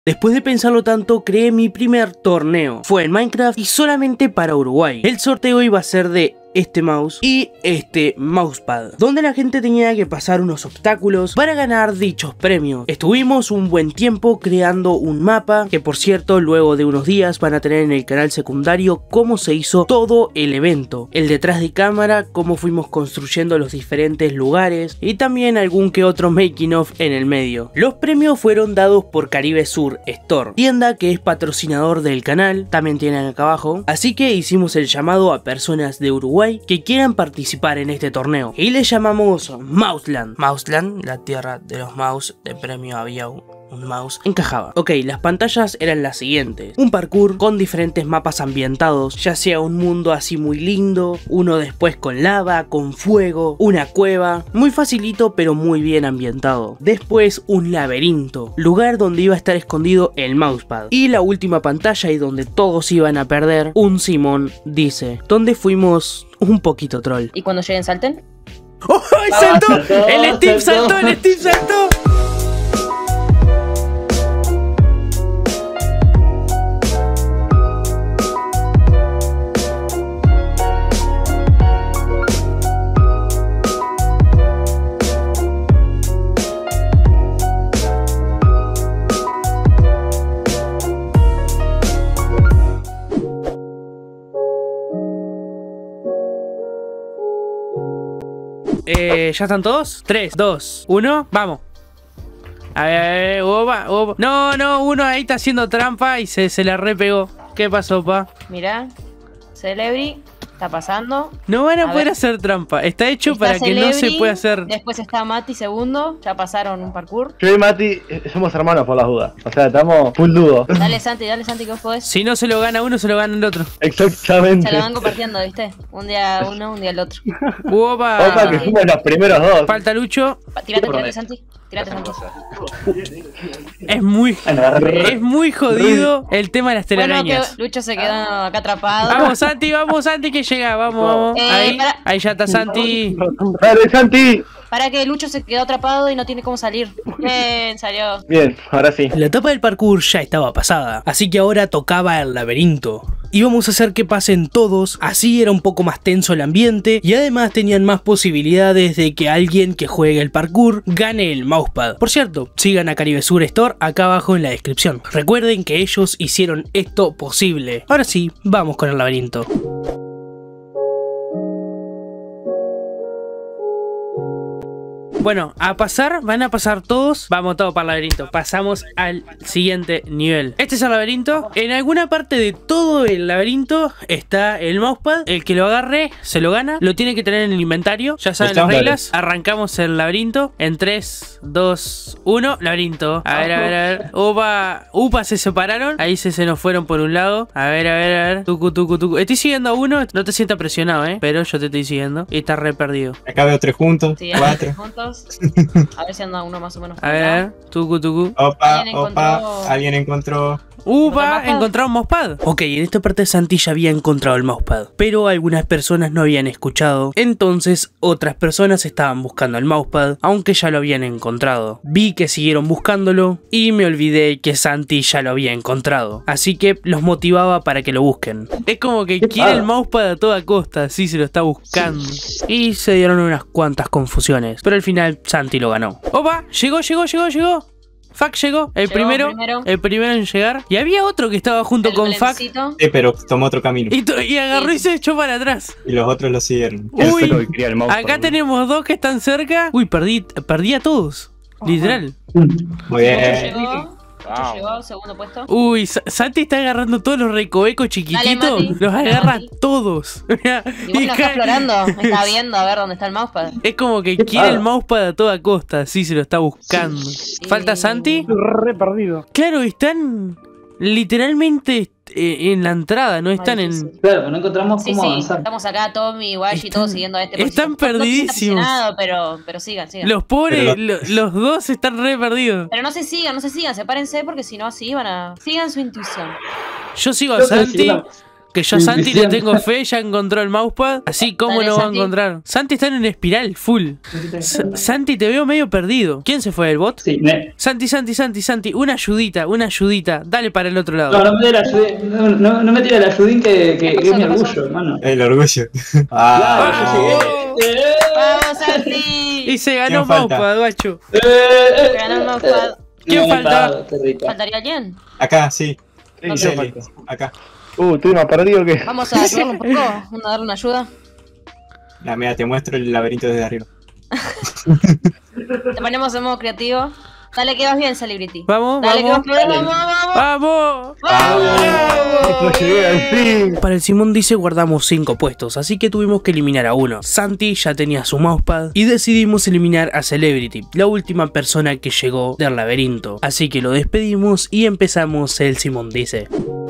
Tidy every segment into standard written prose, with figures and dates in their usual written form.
Después de pensarlo tanto, creé mi primer torneo. Fue en Minecraft y solamente para Uruguay. El sorteo iba a ser de este mouse y este mousepad, donde la gente tenía que pasar unos obstáculos para ganar dichos premios. Estuvimos un buen tiempo creando un mapa, que por cierto luego de unos días van a tener en el canal secundario cómo se hizo todo el evento, el detrás de cámara, cómo fuimos construyendo los diferentes lugares y también algún que otro making of en el medio. Los premios fueron dados por Caribe Sur Store, tienda que es patrocinador del canal, también tienen acá abajo, así que hicimos el llamado a personas de Uruguay que quieran participar en este torneo y le llamamos Mouseland. Mouseland, la tierra de los mouse. De premio había un mouse. Encajaba. Ok, las pantallas eran las siguientes: un parkour con diferentes mapas ambientados, ya sea un mundo así muy lindo, uno después con lava, con fuego, una cueva, muy facilito pero muy bien ambientado. Después un laberinto, lugar donde iba a estar escondido el mousepad. Y la última pantalla y donde todos iban a perder, un Simón dice, donde fuimos un poquito troll. ¿Y cuando lleguen salten? ¡Oh! ¡Saltó! ¡El Steve saltó! ¡El Steve saltó! ¿Ya están todos? 3, 2, 1, vamos. A ver, opa, opa. No, uno ahí está haciendo trampa y se la repegó. ¿Qué pasó, pa? Mirá, Celebri está pasando. No van a poder hacer trampa. Está hecho para que no se pueda hacer. Después está Mati segundo. Ya pasaron un parkour. Yo y Mati somos hermanos por las dudas. O sea, estamos full dudo. Dale Santi, que vos podés. Si no se lo gana uno, se lo gana el otro. Exactamente. Se lo van compartiendo, ¿viste? Un día uno, un día el otro. Opa. Opa, que fuimos los primeros dos. Falta Lucho. Tirate Santi. Es muy jodido el tema de las telarañas. Bueno, que Lucho se quedó acá atrapado. Vamos Santi que llega, vamos. Ahí ya está Santi. Dale, Santi. Para que Lucho se quedó atrapado y no tiene cómo salir. Bien, salió. Bien, ahora sí. La etapa del parkour ya estaba pasada, así que ahora tocaba el laberinto. Íbamos a hacer que pasen todos, así era un poco más tenso el ambiente y además tenían más posibilidades de que alguien que juegue el parkour gane el mousepad. Por cierto, sigan a Caribe Sur Store acá abajo en la descripción. Recuerden que ellos hicieron esto posible. Ahora sí, vamos con el laberinto. Bueno, van a pasar todos. Vamos todos para el laberinto. Pasamos al siguiente nivel. Este es el laberinto. En alguna parte de todo el laberinto está el mousepad. El que lo agarre se lo gana. Lo tiene que tener en el inventario. Ya saben las reglas. Arrancamos el laberinto. En 3, 2, 1. Laberinto. A ver. Upa, se separaron. Ahí se nos fueron por un lado. A ver. Tucu. Estoy siguiendo a uno. No te sientas presionado, pero yo te estoy siguiendo. Y estás re perdido. Acá veo 3 juntos. Sí, 4 juntos. A ver si anda uno más o menos. A ver, tucu. Opa, alguien encontró. Encontramos mousepad. Ok, en esta parte Santi ya había encontrado el mousepad, pero algunas personas no habían escuchado. Entonces otras personas estaban buscando el mousepad, aunque ya lo habían encontrado. Vi que siguieron buscándolo y me olvidé que Santi ya lo había encontrado. Así que los motivaba para que lo busquen. Es como que quiere el mousepad a toda costa, así se lo está buscando. Y se dieron unas cuantas confusiones, pero al final Santi lo ganó. Opa, llegó. Fuck llegó, el primero en llegar. Y había otro que estaba junto con Fuck. Sí, pero tomó otro camino. Y agarró y se echó para atrás. Y los otros lo siguieron. Uy, acá tenemos dos que están cerca. Uy, perdí a todos. Literal. Muy bien. Llegó, segundo puesto. Uy, Santi está agarrando todos los recovecos chiquititos. Los agarra todos. Y bueno, está explorando, está viendo a ver dónde está el mousepad. Es como que quiere el mousepad a toda costa, así se lo está buscando. ¿Falta Santi? Re perdido. Claro, están literalmente en la entrada, no están en... Claro, no encontramos cómo avanzar. Estamos acá, Tommy, Washi, todos siguiendo a este. Están perdidísimos. Pero sigan. Los pobres, los dos están re perdidos. Pero no se sigan, sepárense porque si no así van a... Sigan su intuición. Yo sigo a Santi. que yo a Santi le tengo fe, ya encontró el mousepad. Así como Dale, lo va a Santi. encontrar. Santi está en una espiral full. Santi, te veo medio perdido. ¿Quién se fue, el bot? Sí, Santi, una ayudita. Dale para el otro lado. no me tire la ayudín, no me tire la ayudín que es mi orgullo, hermano. El orgullo. Claro, yo llegué. ¡Vamos, Santi! Y se ganó ¿Quién falta? mousepad, guacho. Ganó el mousepad. ¿Quién falta? Qué rico. ¿Faltaría alguien? Acá, sí. Sí, No yo sé, falto. acá. Estoy más perdido que. Vamos a ayudarlo un poco. Vamos a darle una ayuda. Mira, te muestro el laberinto desde arriba. Te ponemos en modo creativo. Dale que vas bien, Celebrity. Vamos, Dale que vamos. vas bien, vamos. ¡Vamos! No llegué al fin. Para el Simón dice guardamos 5 puestos, así que tuvimos que eliminar a uno. Santi ya tenía su mousepad y decidimos eliminar a Celebrity, la última persona que llegó del laberinto. Así que lo despedimos y empezamos el Simón dice.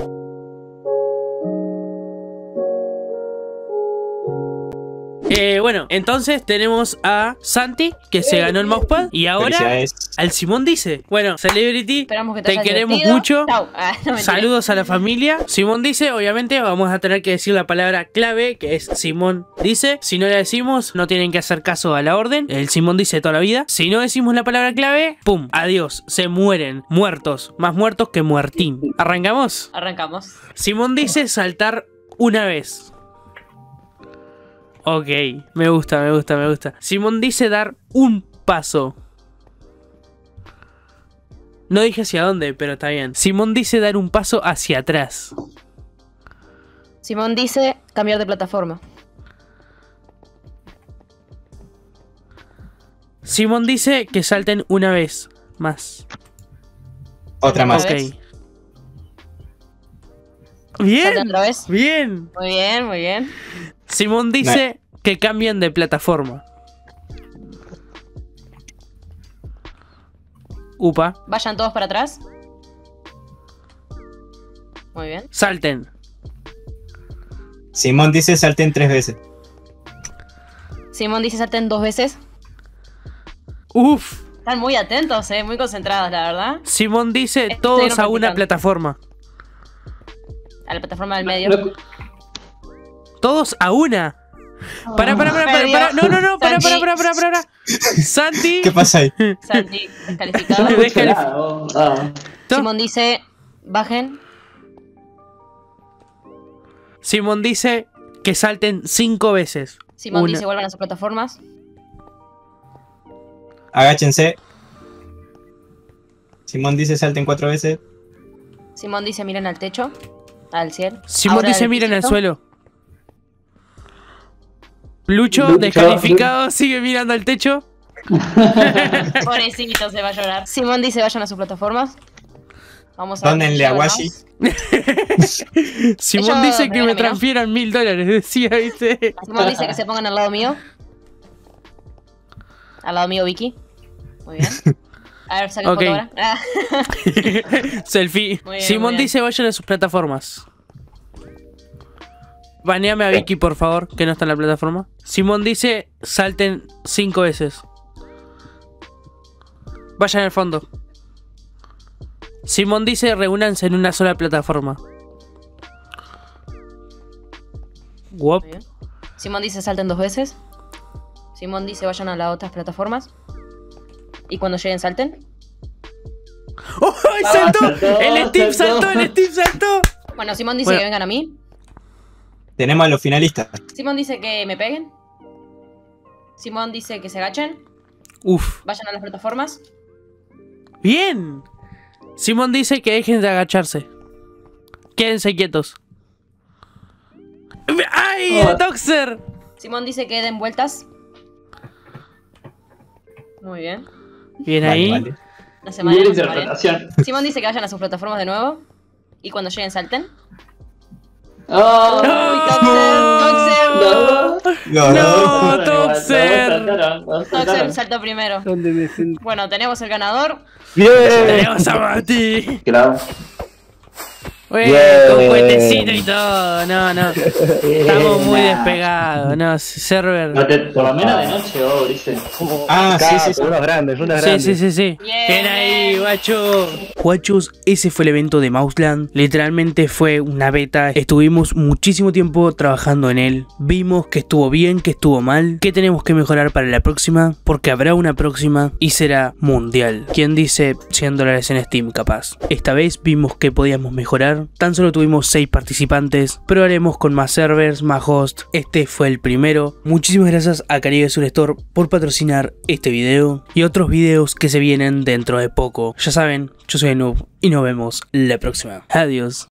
Bueno, entonces tenemos a Santi, que se ganó el mousepad, y ahora Felicidades. al Simón dice. Bueno, Celebrity, Esperamos que te hayas queremos divertido. mucho. Chau. Ah, no, mentira. Saludos a la familia. Simón dice, obviamente vamos a tener que decir la palabra clave, que es Simón dice. Si no la decimos, no tienen que hacer caso a la orden. El Simón dice toda la vida. Si no decimos la palabra clave, ¡pum! Adiós. Se mueren. Muertos. Más muertos que muertín. ¿Arrancamos? Arrancamos. Simón dice saltar una vez. Ok, me gusta. Simón dice dar un paso. No dije hacia dónde, pero está bien. Simón dice dar un paso hacia atrás. Simón dice cambiar de plataforma. Simón dice que salten una vez más. Otra más. Ok. vez. Bien, Salten otra vez. bien. Muy bien, muy bien. Simón dice que cambien de plataforma. Upa. Vayan todos para atrás. Muy bien. Salten. Simón dice salten 3 veces. Simón dice salten 2 veces. Uf. Están muy atentos, muy concentrados, la verdad. Simón dice Esto todos estuvieron a una practicando. plataforma. A la plataforma del medio. Todos a una. Para. No. Para. Santi. ¿Qué pasa ahí? Santi, descalificado. Simón dice bajen. Simón dice que salten 5 veces. Simón Una. dice vuelvan a sus plataformas. Agáchense. Simón dice salten 4 veces. Simón dice miren al techo. Al cielo. Simón Ahora dice al miren al piso. suelo. Lucho, Lucho. descalificado, sigue mirando al techo. Pobrecito, se va a llorar. Simón dice vayan a sus plataformas. Vamos a ver Dónenle cómo a llega el Washi. mouse. Simón Ellos dice que primero me miró. transfieran $1000, decía, ¿viste? Simón dice que se pongan al lado mío. Al lado mío, Vicky. Muy bien. A ver, saquen Ok. foto ahora. Ah. Selfie. Muy bien, Simón muy bien. dice vayan a sus plataformas. Baneame a Vicky, por favor, que no está en la plataforma. Simón dice salten 5 veces. Vayan al fondo. Simón dice reúnanse en una sola plataforma. Wop. Muy bien. Simón dice salten 2 veces. Simón dice vayan a las otras plataformas. Y cuando lleguen salten. ¡Oh! ¡Saltó! saltó, ¡El Steve saltó! ¡El Steve saltó! Bueno, Simón dice Bueno. que vengan a mí. Tenemos a los finalistas. Simón dice que me peguen. Simón dice que se agachen. Uf. Vayan a las plataformas. Bien. Simón dice que dejen de agacharse. Quédense quietos. ¡Ay! ¡El Toxer! Simón dice que den vueltas. Muy bien. Bien ahí. Vale. La semana Bien no se vale. interpretación. Simón dice que vayan a sus plataformas de nuevo. Y cuando lleguen salten. Oh, ¡No, Toxer! Toxer saltó primero. ¿Dónde me sentí? Bueno, tenemos el ganador. ¡Bien! Tenemos a Mati. Claro. Con cuentecito y todo, no. Estamos muy despegados, no, server. Por lo menos de noche, Ulises. Ah, sí. Unos grandes, unos grandes. Sí. Bien ahí, guacho. Guachos, ese fue el evento de Mouseland. Literalmente fue una beta. Estuvimos muchísimo tiempo trabajando en él. Vimos que estuvo bien, que estuvo mal, que tenemos que mejorar para la próxima, porque habrá una próxima y será mundial. ¿Quién dice $100 en Steam capaz? Esta vez vimos que podíamos mejorar. Tan solo tuvimos 6 participantes, pero haremos con más servers, más hosts. Este fue el primero. Muchísimas gracias a Caribe Sur Store por patrocinar este video y otros videos que se vienen dentro de poco. Ya saben, yo soy Noob y nos vemos la próxima. Adiós.